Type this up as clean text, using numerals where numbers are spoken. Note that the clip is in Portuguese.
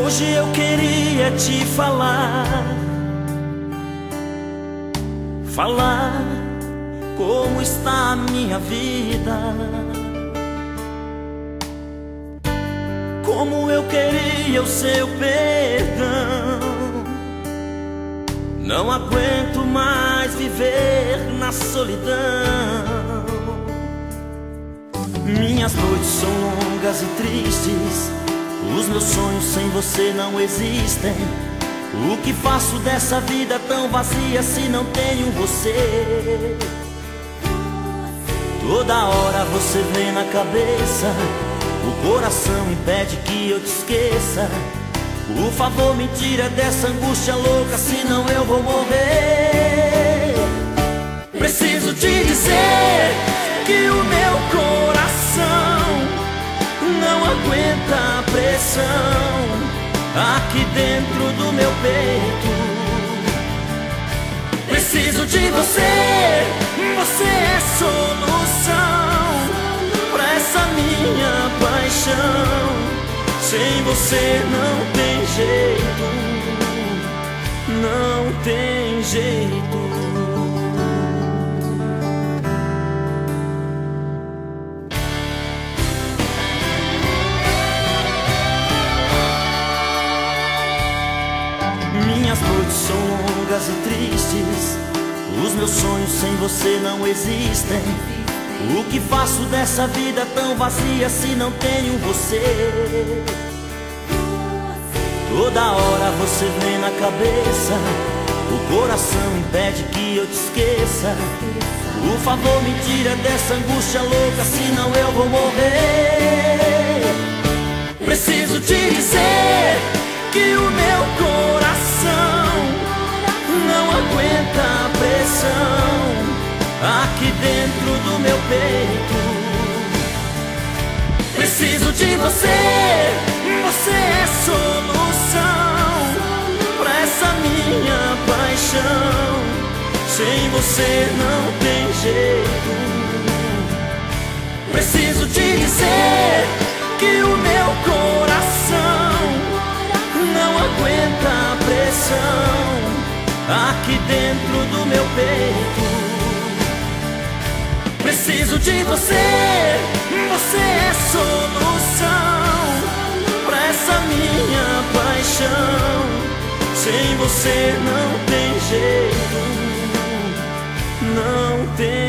Hoje eu queria te falar como está a minha vida, como eu queria o seu perdão. Não aguento mais viver na solidão. Minhas noites são longas e tristes, os meus sonhos sem você não existem. O que faço dessa vida tão vazia se não tenho você? Toda hora você vem na cabeça, o coração impede que eu te esqueça. Por favor, me tira dessa angústia louca, senão eu vou morrer. Preciso te dizer que o meu coração não aguenta a pressão aqui dentro do meu peito. Preciso de você, você é solução pra essa minha paixão. Sem você não tem jeito, não tem jeito. Minhas noites são longas e tristes, os meus sonhos sem você não existem. O que faço dessa vida tão vazia se não tenho você? Toda hora você vem na cabeça, o coração impede que eu te esqueça. Por favor, me tira dessa angústia louca, senão eu vou morrer. Preciso te dizer que o meu coração não aguenta a pressão aqui dentro do meu peito. Preciso de você, você é solução pra essa minha paixão. Sem você não tem jeito. Preciso te dizer que o meu coração não aguenta a pressão aqui dentro do meu peito. Preciso de você, você é solução pra essa minha paixão. Sem você não tem jeito, não tem